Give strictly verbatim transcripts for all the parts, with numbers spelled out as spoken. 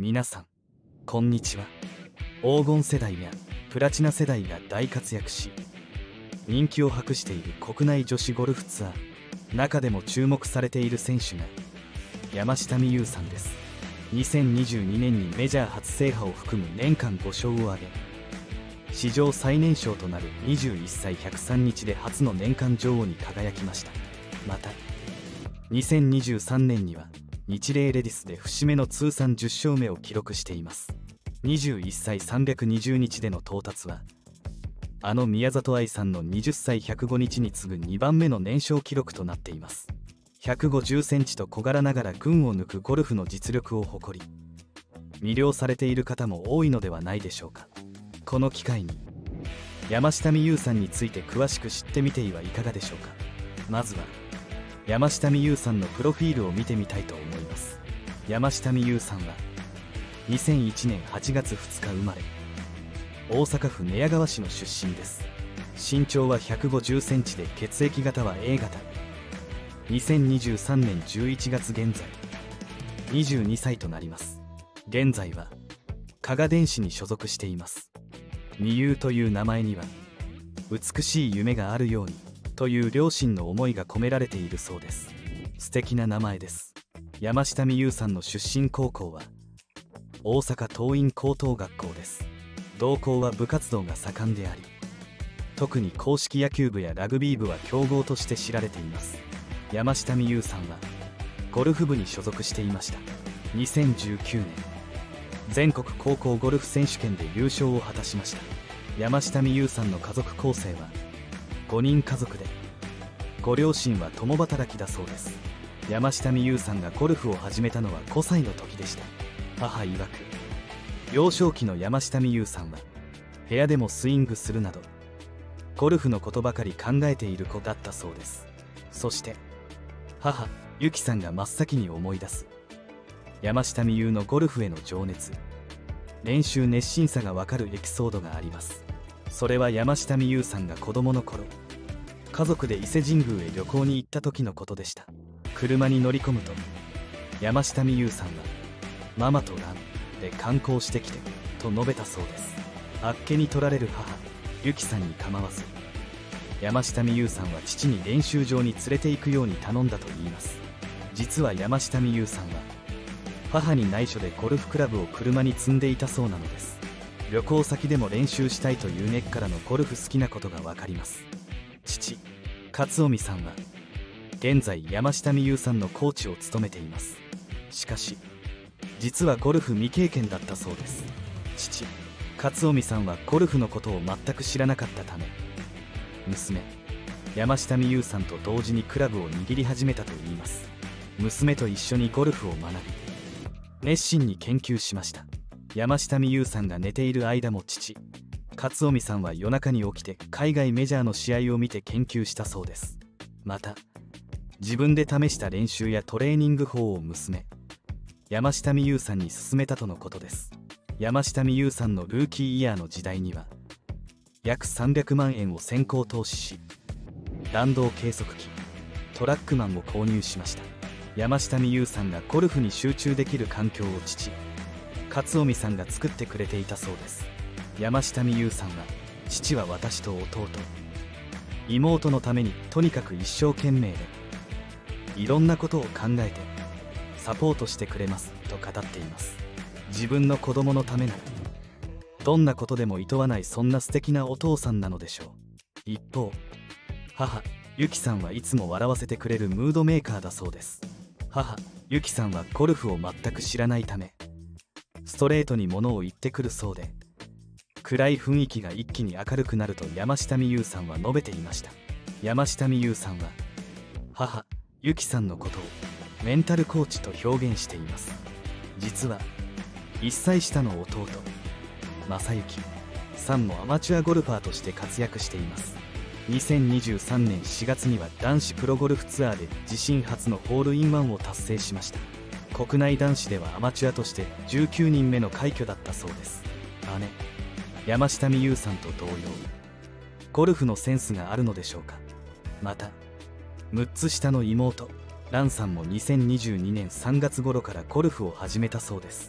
皆さんこんにちは。黄金世代やプラチナ世代が大活躍し人気を博している国内女子ゴルフツアー、中でも注目されている選手が山下美夢有さんです。にせんにじゅうにねんにメジャー初制覇を含む年間ご勝を挙げ、史上最年少となるにじゅういっさいひゃくさんにちで初の年間女王に輝きました。またにせんにじゅうさんねんには日米レディスで節目の通算じゅっしょうめを記録しています。にじゅういっさいさんびゃくにじゅうにちでの到達はあの宮里藍さんのはたちひゃくごにちに次ぐにばんめの年少記録となっています。ひゃくごじゅっセンチと小柄ながら群を抜くゴルフの実力を誇り、魅了されている方も多いのではないでしょうか。この機会に山下美夢有さんについて詳しく知ってみてはいかがでしょうか。まずは山下美夢有さんのプロフィールを見てみたいと思います。山下美夢有さんはにせんいちねんはちがつふつか生まれ、大阪府寝屋川市の出身です。身長はひゃくごじゅっセンチで血液型は エー 型。にせんにじゅうさんねんじゅういちがつ現在にじゅうにさいとなります。現在は加賀電子に所属しています。美夢という名前には美しい夢があるようにという両親の思いが込められているそうです。素敵な名前です。山下美夢有さんの出身高校は大阪桐蔭高等学校です。同校は部活動が盛んであり、特に硬式野球部やラグビー部は強豪として知られています。山下美夢有さんはゴルフ部に所属していました。にせんじゅうきゅうねん全国高校ゴルフ選手権で優勝を果たしました。山下美夢有さんの家族構成はごにん家族で、ご両親は共働きだそうです。山下美夢有さんがゴルフを始めたのはごさいの時でした。母曰く、幼少期の山下美夢有さんは部屋でもスイングするなどゴルフのことばかり考えている子だったそうです。そして母由紀さんが真っ先に思い出す山下美夢有のゴルフへの情熱、練習熱心さがわかるエピソードがあります。それは山下美夢有さんが子供の頃、家族で伊勢神宮へ旅行に行った時のことでした。車に乗り込むと山下美夢有さんはママとランで観光してきてと述べたそうです。あっけに取られる母由紀さんに構わず、山下美夢有さんは父に練習場に連れて行くように頼んだといいます。実は山下美夢有さんは母に内緒でゴルフクラブを車に積んでいたそうなのです。旅行先でも練習したいという根っからのゴルフ好きなことが分かります。父勝臣さんは現在山下美夢有さんのコーチを務めています。しかし実はゴルフ未経験だったそうです。父勝臣さんはゴルフのことを全く知らなかったため、娘山下美夢有さんと同時にクラブを握り始めたといいます。娘と一緒にゴルフを学び熱心に研究しました。山下美夢有さんが寝ている間も父勝臣さんは夜中に起きて海外メジャーの試合を見て研究したそうです。また自分で試した練習やトレーニング法を娘山下美夢有さんに勧めたとのことです。山下美夢有さんのルーキーイヤーの時代には約さんびゃくまんえんを先行投資し、弾道計測器トラックマンを購入しました。山下美夢有さんがゴルフに集中できる環境を父勝臣さんが作ってくれていたそうです。山下美夢有さんは父は私と弟妹のためにとにかく一生懸命でいろんなことを考えてサポートしてくれますと語っています。自分の子供のためならどんなことでも厭わない、そんな素敵なお父さんなのでしょう。一方母由紀さんはいつも笑わせてくれるムードメーカーだそうです。母由紀さんはゴルフを全く知らないためストレートに物を言ってくるそうで、暗い雰囲気が一気に明るくなると山下美夢有さんは述べていました。山下美夢有さんは母由紀さんのことをメンタルコーチと表現しています。実はいっさい下の弟正幸さんもアマチュアゴルファーとして活躍しています。にせんにじゅうさんねんしがつには男子プロゴルフツアーで自身初のホールインワンを達成しました。国内男子ではアマチュアとしてじゅうきゅうにんめの快挙だったそうです。姉山下美夢有さんと同様ゴルフのセンスがあるのでしょうか。またむっつ下の妹蘭さんもにせんにじゅうにねんさんがつ頃からゴルフを始めたそうです。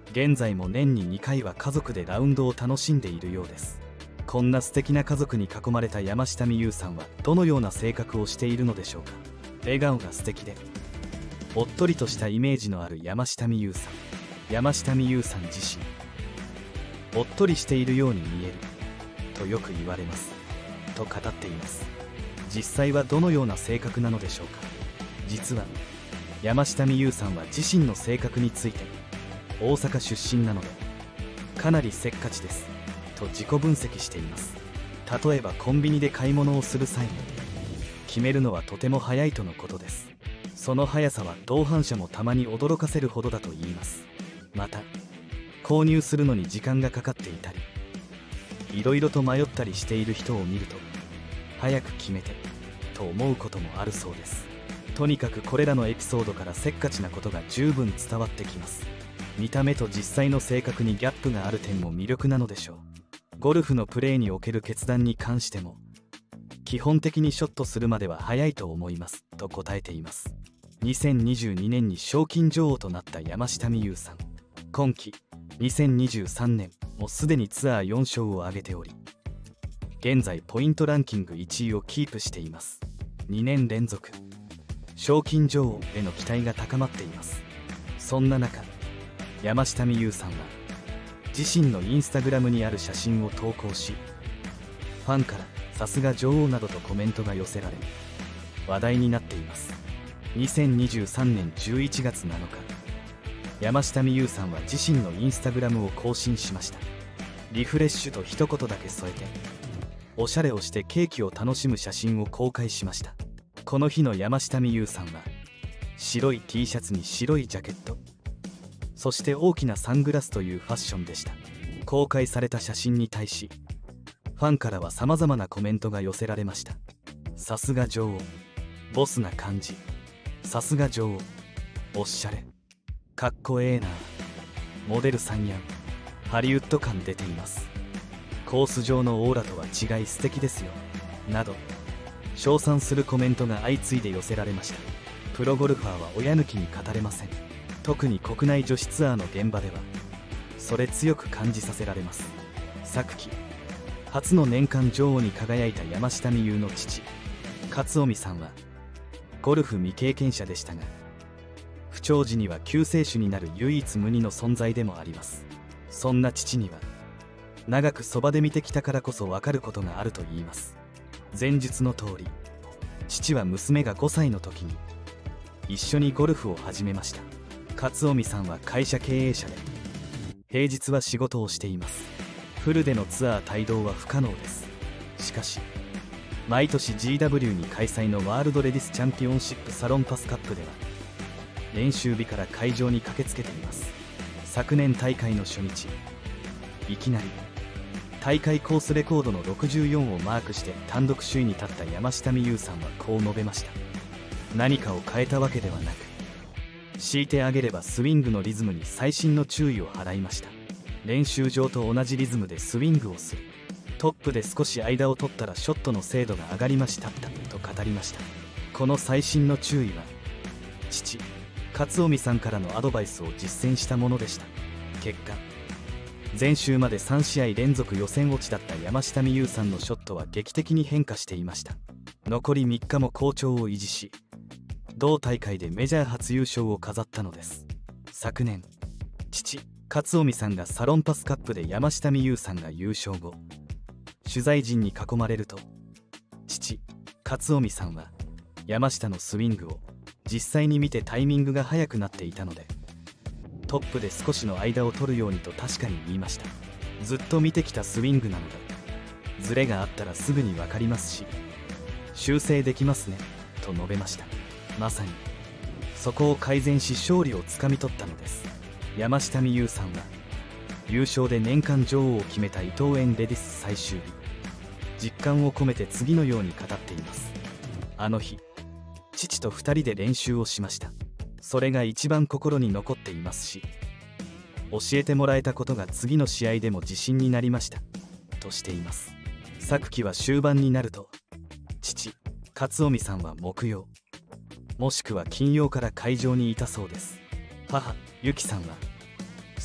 現在も年ににかいは家族でラウンドを楽しんでいるようです。こんな素敵な家族に囲まれた山下美夢有さんはどのような性格をしているのでしょうか。笑顔が素敵でおっとりとしたイメージのある山下美夢有さん。山下美夢有さん自身、おっとりしているように見えるとよく言われますと語っています。実際はどのような性格なのでしょうか。実は山下美夢有さんは自身の性格について、大阪出身なのでかなりせっかちですと自己分析しています。例えばコンビニで買い物をする際も決めるのはとても早いとのことです。その速さは同伴者もたまに驚かせるほどだといいます。また購入するのに時間がかかっていたり、いろいろと迷ったりしている人を見ると、早く決めてと思うこともあるそうです。とにかくこれらのエピソードからせっかちなことが十分伝わってきます。見た目と実際の性格にギャップがある点も魅力なのでしょう。ゴルフのプレーにおける決断に関しても、基本的にショットするまでは早いと思いますと答えています。にせんにじゅうにねんに賞金女王となった山下美夢有さん。今季にせんにじゅうさんねんもすでにツアーよん勝を挙げており、現在ポイントランキングいちいをキープしています。にねん連続賞金女王への期待が高まっています。そんな中、山下美夢有さんは自身のインスタグラムにある写真を投稿し、ファンからさすが女王などとコメントが寄せられ話題になっています。にせんにじゅうさんねんじゅういちがつなのか、山下美夢有さんは自身のインスタグラムを更新しました。リフレッシュと一言だけ添えて、おしゃれをしてケーキを楽しむ写真を公開しました。この日の山下美夢有さんは白い T シャツに白いジャケット、そして大きなサングラスというファッションでした。公開された写真に対し、ファンからは様々なコメントが寄せられました。さすが女王、ボスな感じ、さすが女王、おっしゃれ、かっこええな、モデルさんやん、ハリウッド感出ています、コース上のオーラとは違い素敵ですよなど称賛するコメントが相次いで寄せられました。プロゴルファーは親抜きに語れません。特に国内女子ツアーの現場ではそれ強く感じさせられます。昨季初の年間女王に輝いた山下美夢有の父勝臣さんはゴルフ未経験者でしたが、不調時には救世主になる唯一無二の存在でもあります。そんな父には長くそばで見てきたからこそ分かることがあるといいます。前述の通り、父は娘がごさいの時に一緒にゴルフを始めました。勝臣さんは会社経営者で平日は仕事をしています。フルでのツアー帯同は不可能です。しかし毎年 ジーダブリュー に開催のワールドレディスチャンピオンシップサロンパスカップでは練習日から会場に駆けつけています。昨年大会の初日、いきなり大会コースレコードのろくじゅうよんをマークして単独首位に立った山下美夢有さんはこう述べました。何かを変えたわけではなく、強いてあげればスイングのリズムに細心の注意を払いました。練習場と同じリズムでスイングをする。トップで少し間を取ったらショットの精度が上がりましたと語りました。この細心の注意は父勝臣さんからのアドバイスを実践したものでした。結果、前週までさんしあい連続予選落ちだった山下美夢有さんのショットは劇的に変化していました。残りみっかも好調を維持し、同大会でメジャー初優勝を飾ったのです。昨年、父勝臣さんがサロンパスカップで山下美夢有さんが優勝後、取材陣に囲まれると、父勝臣さんは山下のスイングを実際に見てタイミングが速くなっていたので、トップで少しの間を取るようにと確かに言いました。ずっと見てきたスイングなので、ズレがあったらすぐに分かりますし、修正できますねと述べました。まさにそこを改善し勝利をつかみ取ったのです。山下美夢有さんは優勝で年間女王を決めた伊藤園レディス最終日、実感を込めて次のように語っています。あの日、父とふたりで練習をしました。それが一番心に残っていますし、教えてもらえたことが次の試合でも自信になりましたとしています。昨季は終盤になると、父勝臣さんは木曜もしくは金曜から会場にいたそうです。母由紀さんは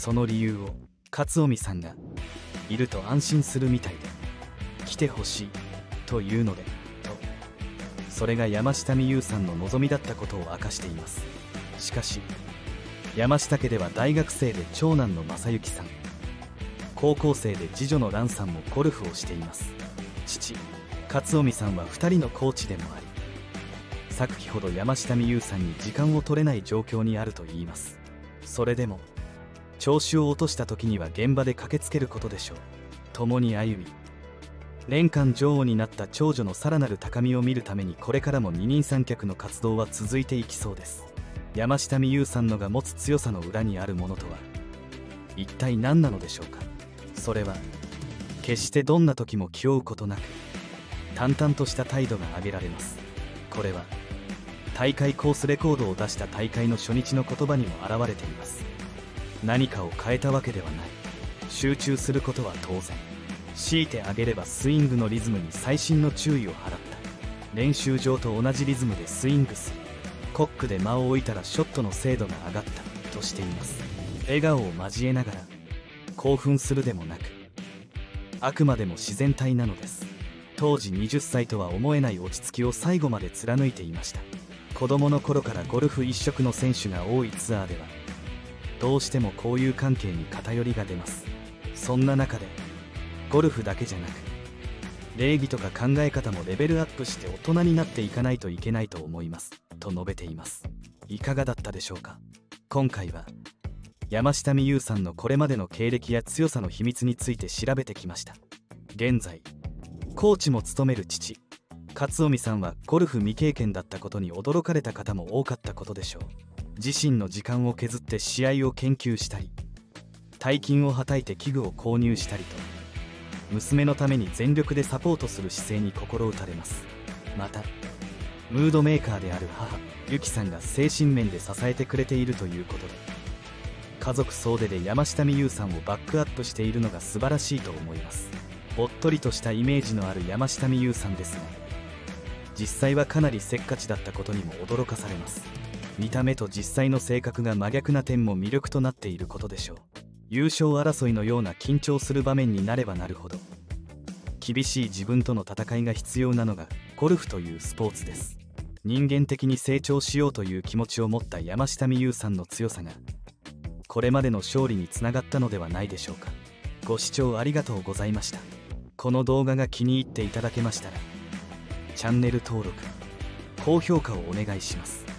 その理由を勝臣さんがいると安心するみたいで来てほしいというのでと、それが山下美優さんの望みだったことを明かしています。しかし山下家では大学生で長男の正幸さん、高校生で次女の蘭さんもゴルフをしています。父勝臣さんはふたりのコーチでもあり、昨期ほど山下美優さんに時間を取れない状況にあるといいます。それでも調子を落とした時には現場で駆けつけることでしょう。共に歩み年間女王になった長女のさらなる高みを見るために、これからも二人三脚の活動は続いていきそうです。山下美優さんのが持つ強さの裏にあるものとは一体何なのでしょうか。それは決してどんな時も気負うことなく淡々とした態度が挙げられます。これは大会コースレコードを出した大会の初日の言葉にも表れています。何かを変えたわけではない。集中することは当然。強いてあげればスイングのリズムに細心の注意を払った。練習場と同じリズムでスイングする。コックで間を置いたらショットの精度が上がったとしています。笑顔を交えながら興奮するでもなく、あくまでも自然体なのです。当時はたちとは思えない落ち着きを最後まで貫いていました。子供の頃からゴルフ一色の選手が多いツアーではどうしても交友関係に偏りが出ます。そんな中でゴルフだけじゃなく礼儀とか考え方もレベルアップして大人になっていかないといけないと思いますと述べています。いかがだったでしょうか。今回は山下美優さんのこれまでの経歴や強さの秘密について調べてきました。現在コーチも務める父勝臣さんはゴルフ未経験だったことに驚かれた方も多かったことでしょう。自身の時間を削って試合を研究したり、大金をはたいて器具を購入したりと娘のために全力でサポートする姿勢に心打たれます。またムードメーカーである母由紀さんが精神面で支えてくれているということで、家族総出で山下美優さんをバックアップしているのが素晴らしいと思います。おっとりとしたイメージのある山下美優さんですが、実際はかなりせっかちだったことにも驚かされます。見た目と実際の性格が真逆な点も魅力となっていることでしょう。優勝争いのような緊張する場面になればなるほど厳しい自分との戦いが必要なのがゴルフというスポーツです。人間的に成長しようという気持ちを持った山下美優さんの強さがこれまでの勝利につながったのではないでしょうか。ご視聴ありがとうございました。この動画が気に入っていただけましたらチャンネル登録高評価をお願いします。